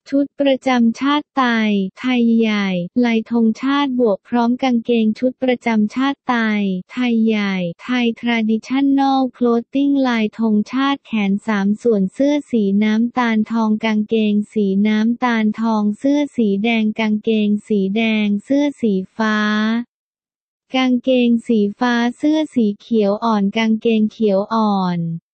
ชุดประจำชาติไทยใหญ่ลายธงชาติบวกพร้อมกางเกงชุดประจำชาติไทยใหญ่ไทย Traditional Clothing ลายธงชาติแขน3ส่วนเสื้อสีน้ำตาลทองกางเกงสีน้ำตาลทองเสื้อสีแดงกางเกงสีแดงเสื้อสีฟ้ากางเกงสีฟ้าเสื้อสีเขียวอ่อนกางเกงเขียวอ่อน